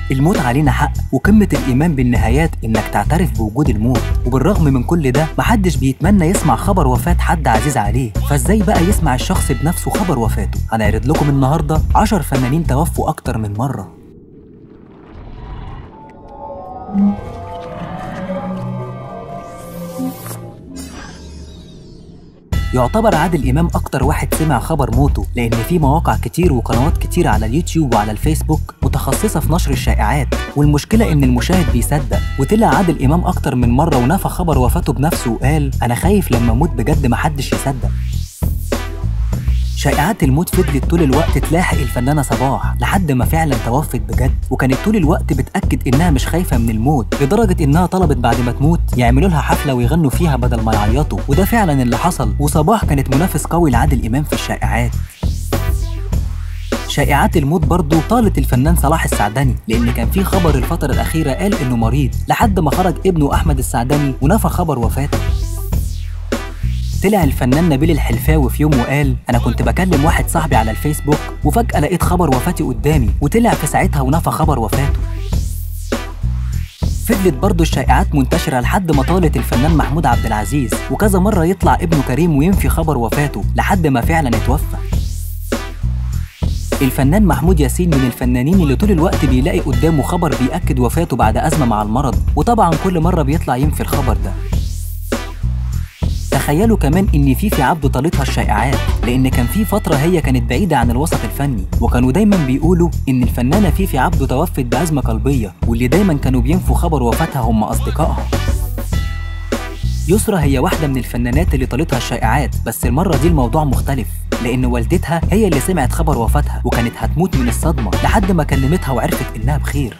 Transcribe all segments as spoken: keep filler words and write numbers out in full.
الموت علينا حق، وقمة الإيمان بالنهايات إنك تعترف بوجود الموت، وبالرغم من كل ده محدش بيتمنى يسمع خبر وفاة حد عزيز عليه، فإزاي بقى يسمع الشخص بنفسه خبر وفاته؟ هنعرض لكم النهاردة عشر فنانين توفوا أكتر من مرة. يعتبر عادل إمام أكتر واحد سمع خبر موته، لأن في مواقع كتير وقنوات كتير على اليوتيوب وعلى الفيسبوك متخصصة في نشر الشائعات، والمشكلة إن المشاهد بيصدق، وطلع عادل إمام أكتر من مرة ونفى خبر وفاته بنفسه وقال أنا خايف لما أموت بجد محدش يصدق. شائعات الموت فضلت طول الوقت تلاحق الفنانة صباح لحد ما فعلا توفت بجد، وكانت طول الوقت بتأكد إنها مش خايفة من الموت، لدرجة إنها طلبت بعد ما تموت يعملوا لها حفلة ويغنوا فيها بدل ما يعيطوا، وده فعلا اللي حصل، وصباح كانت منافس قوي لعادل إمام في الشائعات. شائعات الموت برضه طالت الفنان صلاح السعدني، لأن كان في خبر الفترة الأخيرة قال إنه مريض، لحد ما خرج ابنه أحمد السعدني ونفى خبر وفاته. طلع الفنان نبيل الحلفاوي في يوم وقال أنا كنت بكلم واحد صاحبي على الفيسبوك وفجأة لقيت خبر وفاتي قدامي، وطلع في ساعتها ونفى خبر وفاته. فضلت برضه الشائعات منتشرة لحد ما طالت الفنان محمود عبد العزيز، وكذا مرة يطلع ابنه كريم وينفي خبر وفاته لحد ما فعلا اتوفى. الفنان محمود ياسين من الفنانين اللي طول الوقت بيلاقي قدامه خبر بيأكد وفاته بعد أزمة مع المرض، وطبعا كل مرة بيطلع ينفي الخبر ده. تخيلوا كمان إن فيفي عبده طالتها الشائعات، لأن كان في فترة هي كانت بعيدة عن الوسط الفني، وكانوا دايما بيقولوا إن الفنانة فيفي عبده توفت بأزمة قلبية، واللي دايما كانوا بينفوا خبر وفاتها هم أصدقائها. يسرا هي واحدة من الفنانات اللي طالتها الشائعات، بس المرة دي الموضوع مختلف، لأن والدتها هي اللي سمعت خبر وفاتها وكانت هتموت من الصدمة لحد ما كلمتها وعرفت إنها بخير.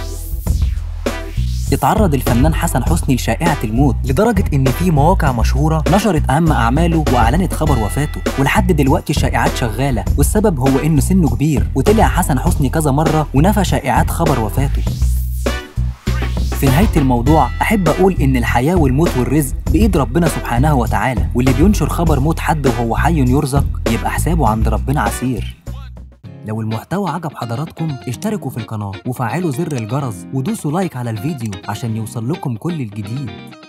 اتعرض الفنان حسن حسني لشائعة الموت لدرجة إن في مواقع مشهورة نشرت أهم أعماله وأعلنت خبر وفاته، ولحد دلوقتي الشائعات شغالة، والسبب هو إنه سنه كبير، وطلع حسن حسني كذا مرة ونفى شائعات خبر وفاته. في نهاية الموضوع أحب أقول إن الحياة والموت والرزق بإيد ربنا سبحانه وتعالى، واللي بينشر خبر موت حد وهو حي يرزق يبقى حسابه عند ربنا عسير. لو المحتوى عجب حضراتكم اشتركوا في القناة وفعلوا زر الجرس ودوسوا لايك على الفيديو عشان يوصل لكم كل الجديد.